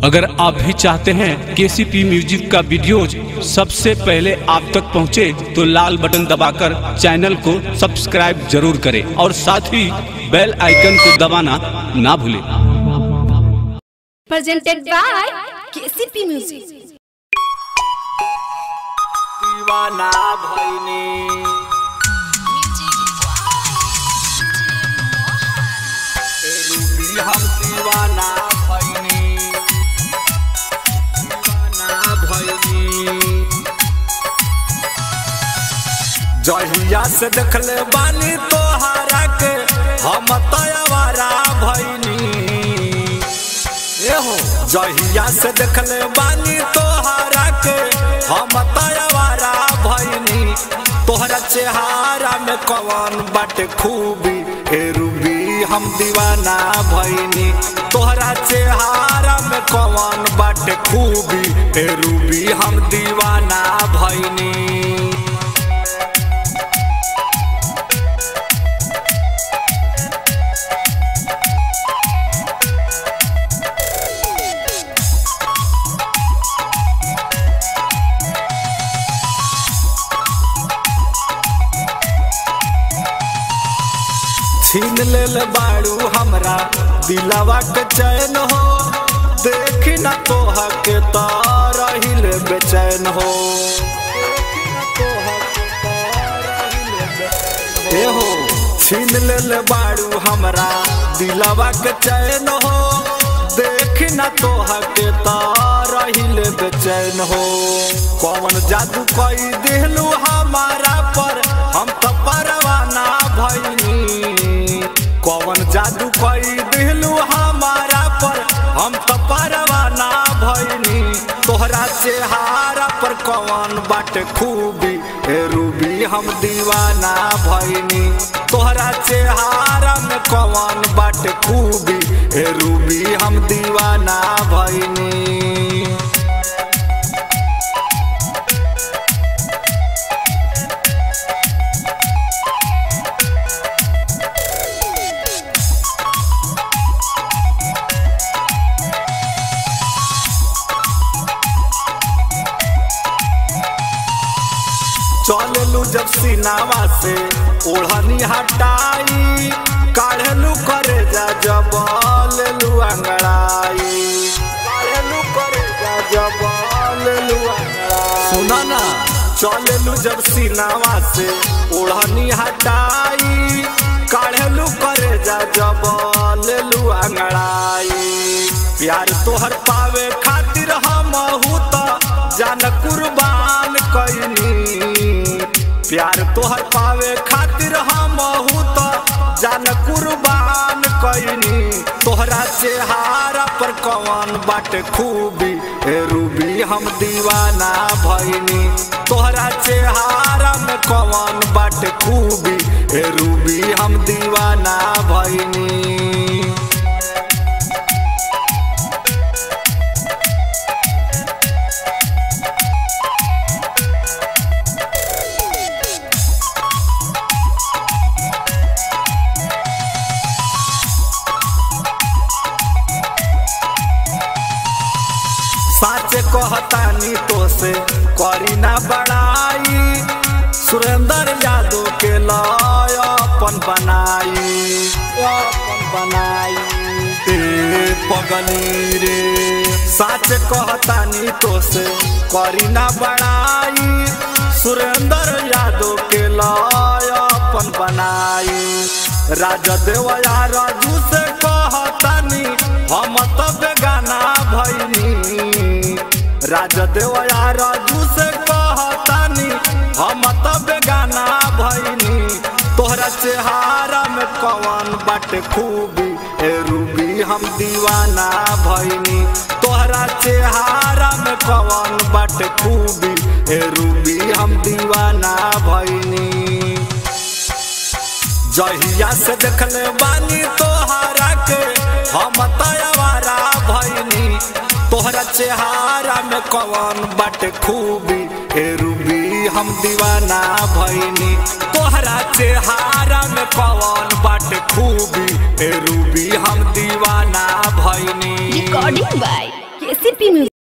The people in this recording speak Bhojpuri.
अगर आप भी चाहते हैं केसीपी म्यूजिक का वीडियोज सबसे पहले आप तक पहुंचे तो लाल बटन दबाकर चैनल को सब्सक्राइब जरूर करें और साथ ही बेल आइकन को दबाना ना भूलें। Presented by KCP music. दीवाना भइनी हम दीवाना भइनी जहिया से देखले बानी तोहरा के हम तयवारा भइनी। एहो जहिया से देखले बानी तोहरा के हम तयवारा भइनी। तोहरा चेहरा में कौन बाटे खूबी हे रूबी हम दीवाना भइनी। तोहरा चेहरा में कौन बाटे खूबी हे रूबी हम दीवाना भइनी। छीन लेल बाड़ू हमरा दिलवा के चैन हो। देखी ना तोह के रहिल बेचैन हो। एहो छीन लेल बाड़ू हमरा दिलवा के चैन हो। देखी ना तोह के रहिल बेचैन हो। कौन जादू कई दिलू हमारा पर हम तो परवाना भइनी। कौन जादू कई दिलू हमारा पर हम तो परवाना भइनी। तोहरा चेहरा पर कौन बाटे खूबी हे रूबी हम दीवाना भइनी। तोहरा चेहरा में कौन बाटे खूबी हे रूबी हम दीवाना भइनी। चललू जब सीनावा से ओढ़नी हटाई। काढ़लू करे जा जब लेलू अंगड़ाई। काढ़लू करे जा जब लेलू अंगड़ाई। सुना ना चललू जब सीनावा से ओढ़नी हटाई। काढ़लू करे जा जब लेलू अंगड़ाई। प्यार तोहर पावे खातिर हम जान कुर्बान कइनी। प्यार तोहर पावे खातिर हम जान कुर्बान कइनी। तोहरा चेहरा पर कौन बाटे खूबी हे रूबी हम दीवाना भइनी। तोहरा चेहरा में कौन बाटे खूबी हे रूबी हम दीवाना भइनी। साचे कहतानी तो से करी ना बड़ाई। सुरेंद्र यादव के लय अपन बनाई। पगली रे साचे कहतानी तो से करी ना बड़ाई। सुरेंद्र यादव के लय अपन बनाई। राजा देवया राजू से कहतानी हम तो बेगाना भइनी। राजा देवया राजू से कहतानी हम तो बेगाना भइनी। तोहरा चेहरा में कौन बाटे खूबी हे रूबी हम दीवाना भइनी। तोहरा चेहरा में कौन बाटे खूबी हे रूबी हम दीवाना भइनी। जहिया से देखले बानी तोहरा के हम तयवारा भइनी। तोहरा चेहरा में कौन बाटे खूबी हे रूबी हम दीवाना भइनी। तोहरा चेहरा में कौन बाटे खूबी हे रूबी हम दीवाना भइनी। Recording by KCP Music।